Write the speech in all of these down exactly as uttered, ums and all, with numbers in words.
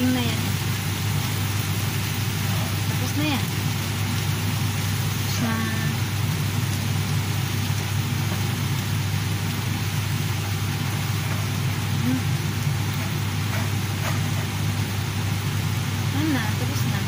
coating na yan. Tapos na yan. Tapos na. Hmm. Ano na, tapos na.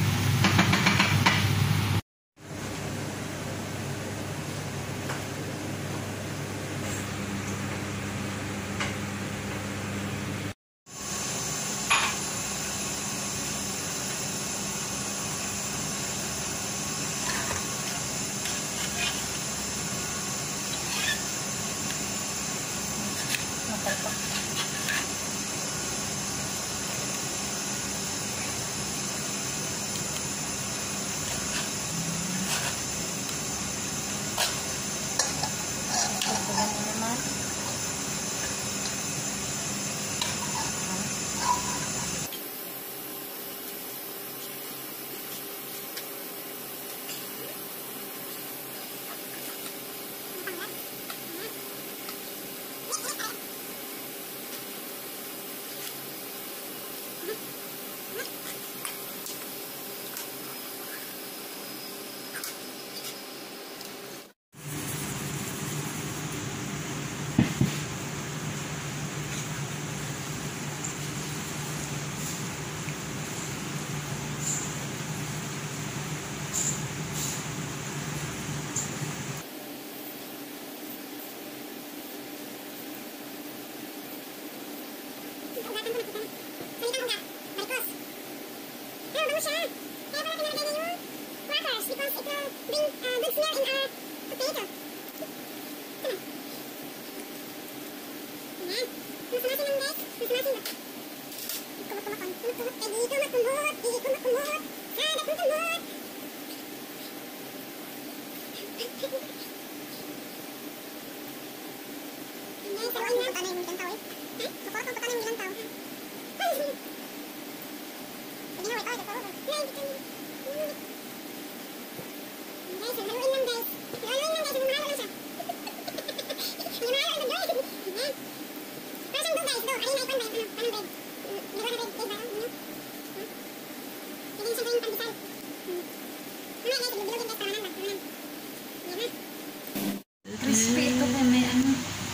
Crispy ito po, may ano.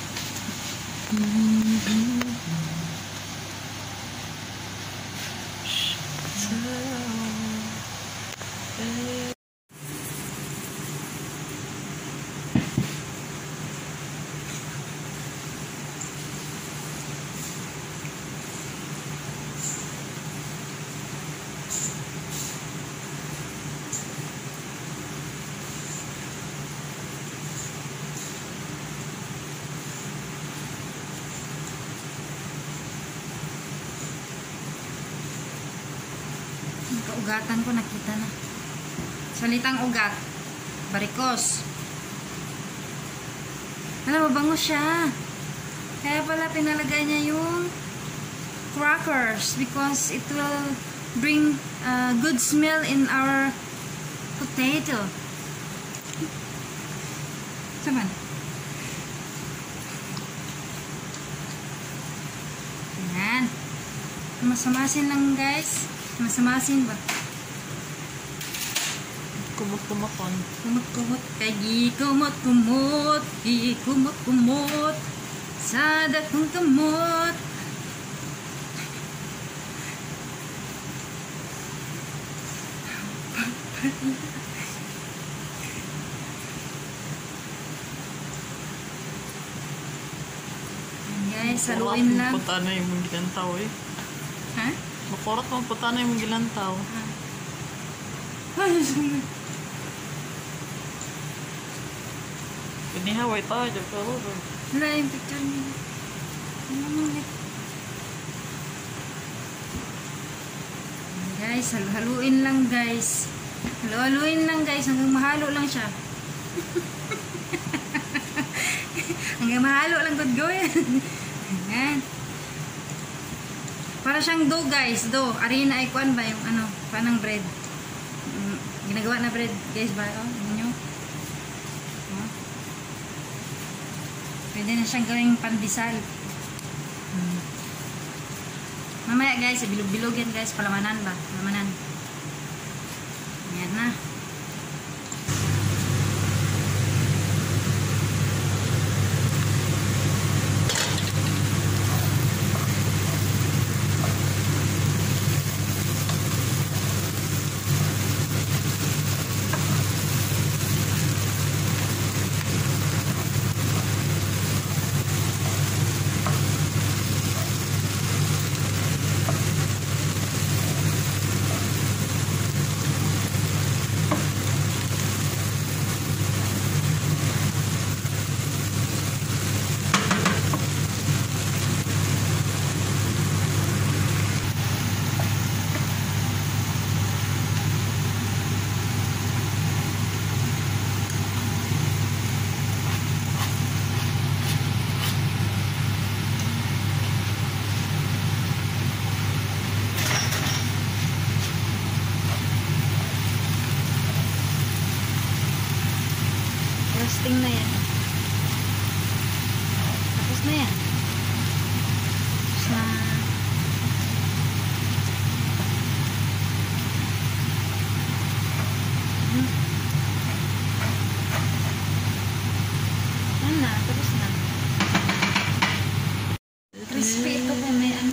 Ugatan ko, nakita na. Salitang ugat. Barikos. Alam, mabango siya. Kaya pala pinalagay niya yung crackers because it will bring uh, good smell in our potato. Saman. Ayan. Masamasin lang, guys. Masamasin ba? Kumot-kumot-on. Kumot-kumot. Kagi kumot-kumot. Kagi kumot-kumot. Sa dakong kamot. Guys, haluin lang. Puta na yung gilantaw eh. Ha? Makurat mo puta na yung gilantaw. Ha? Ay, sunod. Pinihaway tayo, dyan ka rin. Wala yung picture niya. Ano ulit? Guys, haluin lang guys. Haluin lang guys, hanggang mahalo lang siya. Hanggang mahalo lang good go yan. Ayan. Para siyang dough guys, dough. Arena ay kuan ba yung ano, panang bread. Ginagawa na bread guys ba? Oh, ninyo. Oh. Pwede na siyang gawing pandesal. Hmm. Mamaya guys, bilog-bilog yan guys. Palamanan ba? Palamanan. Ayan na. Roasting na yan. Tapos na yan. Tapos na. Hmm. Yan na. Tapos na. Crispy ito kung may ano.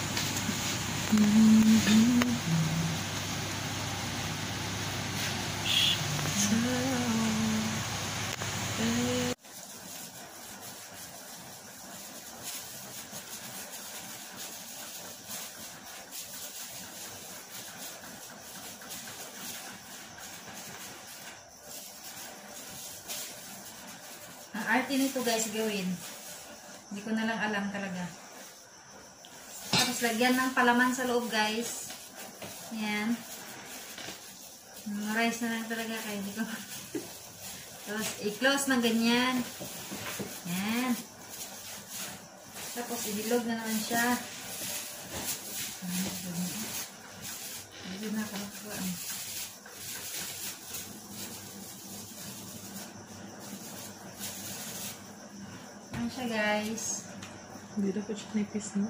Ang arte nito guys gawin. Hindi ko na lang alam talaga. Tapos lagyan ng palaman sa loob guys. Yan. Memorize na lang talaga kaya hindi ko. Tapos i-close ng ganyan. Yan. Tapos ibilog na naman siya. Bilog na kalagpuan. Yan siya guys. Hindi dapat siya nipis na.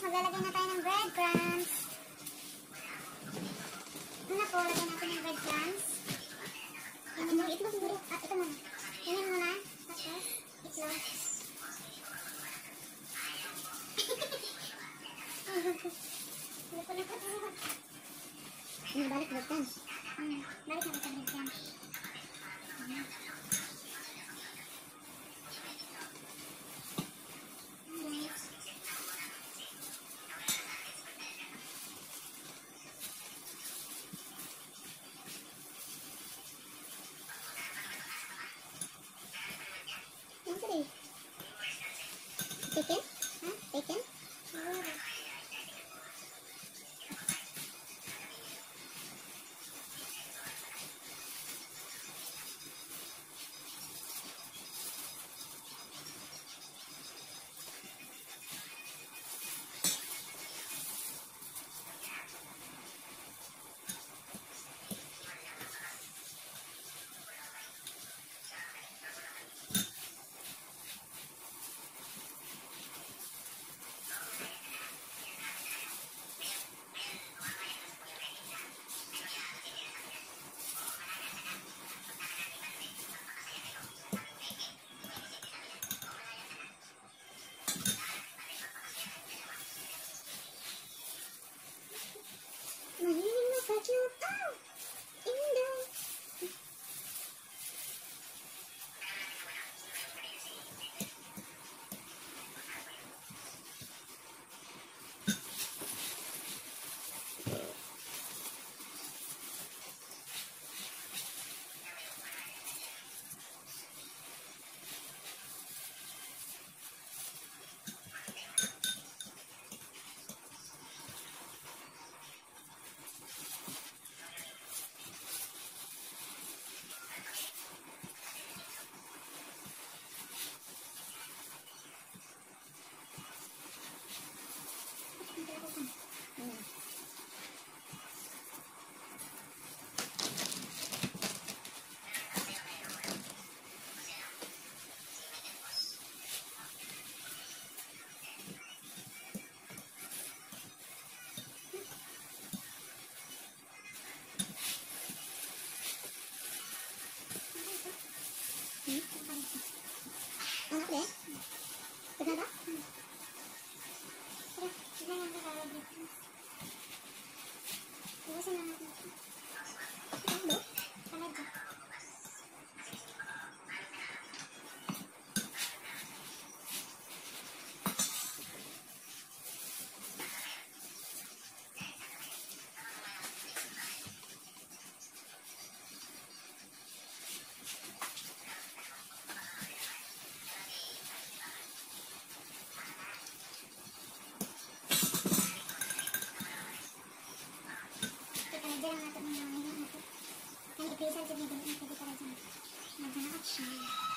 maglalagay na tayo ng breadcrumbs. Una po, lagyan natin ng breadcrumbs. Yan yung itlog siguro. Ah, ito muna. Yan muna. Tapos, itlog. Ini balik breadcrumbs. Hmm, balik na kita breadcrumbs. Hmm. Chicken? Huh? Chicken? Mahiling na ka-cute. Ah! Indah. Enak deh. Benar tak? Terus, kita yang kalau gitu. Terus yang itu. Ambil. Kan aja. Jangan natin ng mga ito. Kan ipisan sa video ito para dyan. Maghanap siya.